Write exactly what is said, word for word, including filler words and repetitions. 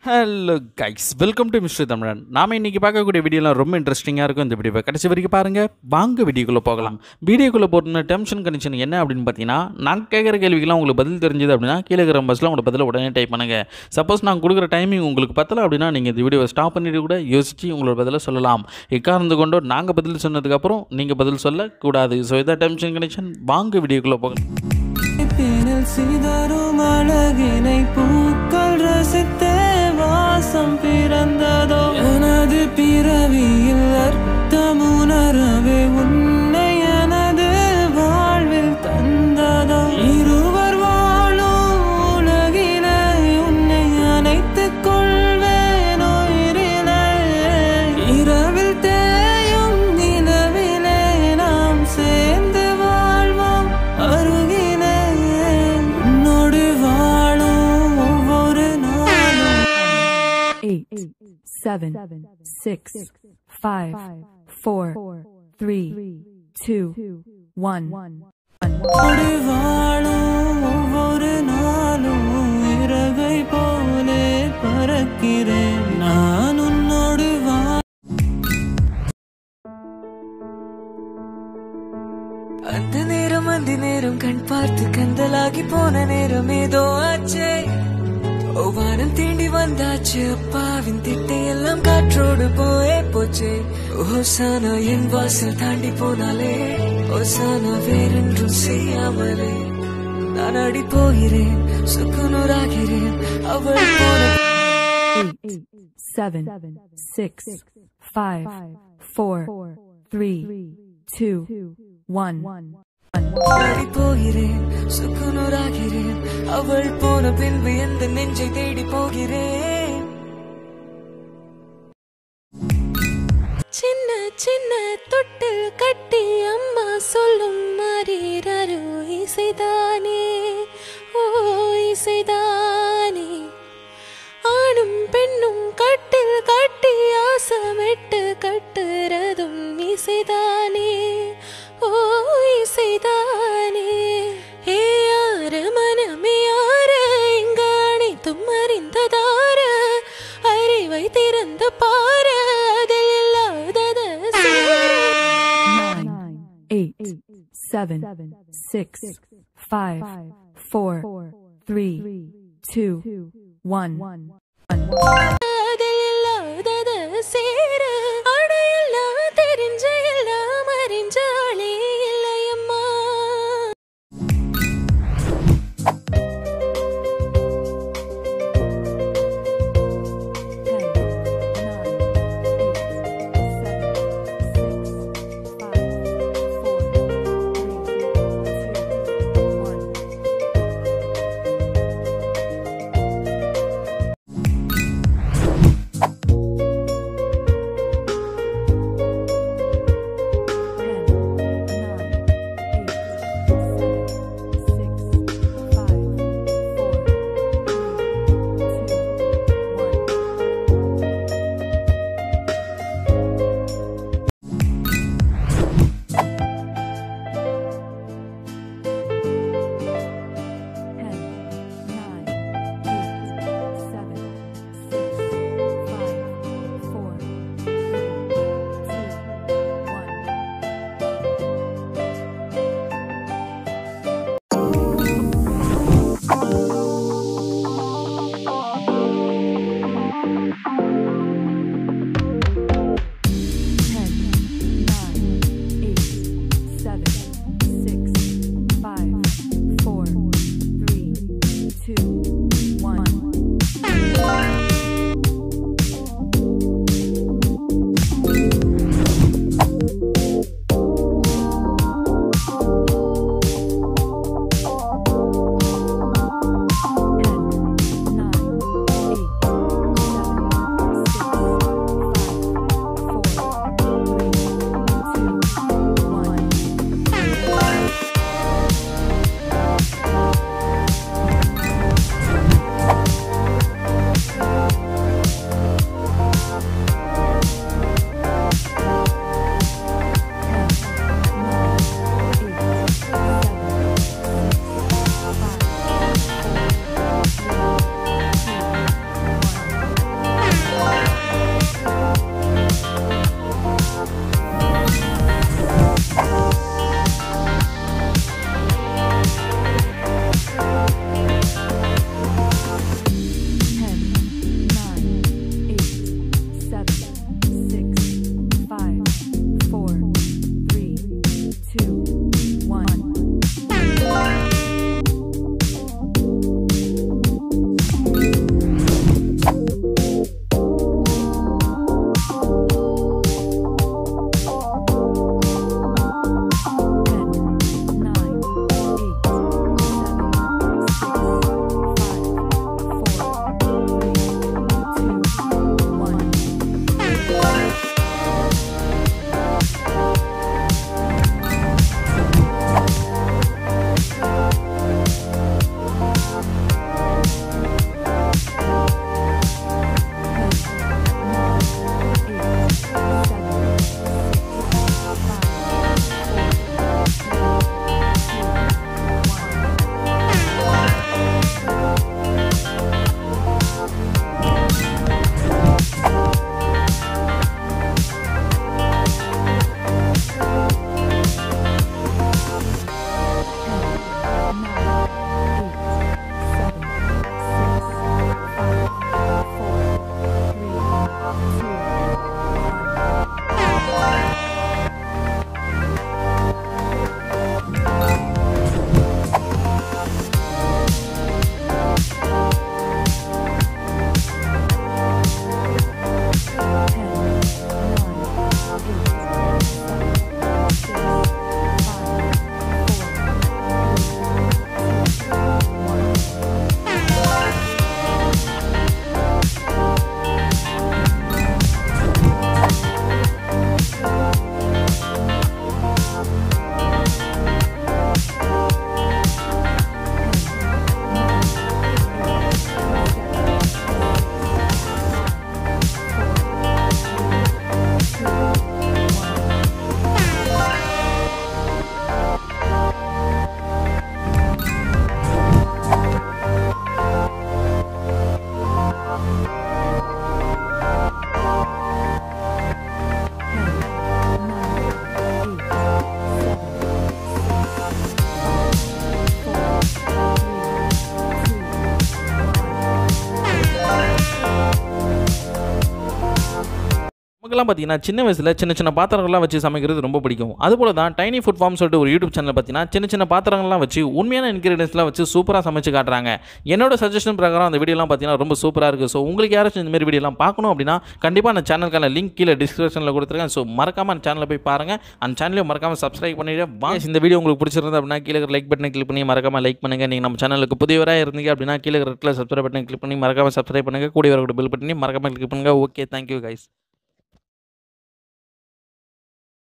Hello guys, welcome to mister Tamizhan. நாம் இன்றைக்கி பார்க்கக்கூடிய வீடியோலாம் ரொம்ப இன்ட்ரெஸ்டிங்காக இருக்கும். இந்த வீடியோவை கடைசி வரைக்கும் பாருங்கள். வாங்க வீடியோக்குள்ளே போகலாம். வீடியோக்குள்ளே போட்டுன டென்ஷன் கண்டிஷன் என்ன அப்படின்னு பார்த்தீங்கன்னா, நான் கேட்குற கேள்விக்கெல்லாம் உங்களுக்கு பதில் தெரிஞ்சது அப்படின்னா கீழே இருக்கிற பஸ்ஸில் உங்களோட பதில் உடனே டைப் பண்ணுங்கள். சப்போஸ் நான் கொடுக்குற டைமிங் உங்களுக்கு பத்தலை அப்படின்னா நீங்கள் இந்த வீடியோவை ஸ்டாப் பண்ணிட்டு கூட யோசித்து உங்களோட பதிலை சொல்லலாம். எக்காரணத்து கொண்டோ நாங்கள் பதில் சொன்னதுக்கப்புறம் நீங்கள் பதில் சொல்லக்கூடாது. ஸோ இதான் டென்ஷன் கண்டிஷன். வாங்க வீடியோக்குள்ளே போகலாம். சிதறும் அழகினை பூக்கள் ரசித்தே வாசம் பிறந்ததோ எனது பிறவியில் அர்த்தம் உணரவே உன்னை எனது வாழ்வில் தந்ததோ இருவர் வாழும் உலகிலே உன்னை அணைத்துக் கொள்வேன் உயிரிலே இரவில் தேயும் நிலவிலே நாம் சேர்ந்து வாழ்வோம் அருகிலே உன்னோடு வாழும் ஒவ்வொரு நாளும். Eight, seven, six, five, four, three, two, one. உன்னோடு வாழும் ஒவ்வொரு நாளும் இரவை போலே பறக்கிறேன் நான் உன்னோடு வா. அந்த நேரம் அந்த நேரம் கண் பார்த்து கந்தலாகி போன நேரம் ஏதோ ஆச்சே. வானம் தீண்டி வந்தாச்சு அப்பாவின் திட்டை எல்லாம் காற்றோடு போயே போச்சே. ஓசானா என் வாசல் தாண்டி போனாலே ஓசானா வேறென்றும் செய்யாமலே நான் அடி போகிறேன் சுக்குநூறாகிறேன் அவள் போல. Eight, seven, six, five, four, three, two, one. அடி போகிறேன் சுக்குநூறாகிறேன் அவள் போன பின்பு எந்த நெஞ்சை தேடி போகிறேன். சின்ன சின்ன தொட்டில் கட்டி அம்மா சொல்லும் மாறீரோ இசைதானே, ஓ இசைதானே. ஆணும் பெண்ணும் கட்டில் கட்டி ஆசமிட்டு கட்டுறதும் இசைதானே, ஓ இசைதானே. ஏ யார மனமே யார இங்க அனைத்தும் அறிந்ததார அறிவை திறந்த பார அதில் இல்லாதத Nine, eight, seven, six, five, four, three, two, one. அதில் இல்லாதத சேர அடையெல்லாம் தெரிஞ்ச எல்லாம் அறிஞ்சாலே இல்லையம்மா. நமக்கெல்லாம் பார்த்தீங்கன்னா சின்ன வயசில் சின்ன சின்ன பாத்திரங்கள்லாம் வச்சு சமைக்கிறது ரொம்ப பிடிக்கும். அதுபோல தான் டைனி ஃபுட் ஃபார்ம் சொல்லிட்டு ஒரு யூடியூப் சேனல் பார்த்தீங்கன்னா சின்ன சின்ன பாத்திரங்கள்லாம் வச்சு உண்மையான இன்கிரீடியன்ஸ்லாம் வச்சு சூப்பராக சமைச்சு காட்டுறாங்க. என்னோட சஜஷன் பிரகாரம் அந்த வீடியோலாம் பார்த்தீங்கன்னா ரொம்ப சூப்பராக இருக்குது. ஸோ உங்களுக்கு யாராச்சும் இந்த மாதிரி வீடியோலாம் பார்க்கணும் அப்படின்னா கண்டிப்பாக அந்த சேனலுக்கான லிங்க் கீழே டிஸ்கிரிப்ஷனில் கொடுத்துருக்கேன். ஸோ மறக்காம அந்த சேனலில் போய் பாருங்கள். அந்த சேனலையும் மறக்காமல் சப்ஸ்கிரைப் பண்ணிவிட்டு வாங்க. இந்த வீடியோ உங்களுக்கு பிடிச்சிருந்தது அப்படின்னா கீழே லைக் பட்டனை கிளிக் பண்ணி மறக்காம லைக் பண்ணுங்கள். நீங்கள் நம்ம சேனலுக்கு புதியவராக இருந்தீங்க அப்படின்னா கீழே ரெட்டில் சப்ஸ்கிரைப் பட்டனை கிளிக் பண்ணி மறக்காம சப்ஸ்கிரைப் பண்ணுங்கள். கூடிய வரக்கூடிய பெல் பட்டனை மறக்காம கிளிக் பண்ணுங்கள். Okay, thank you guys.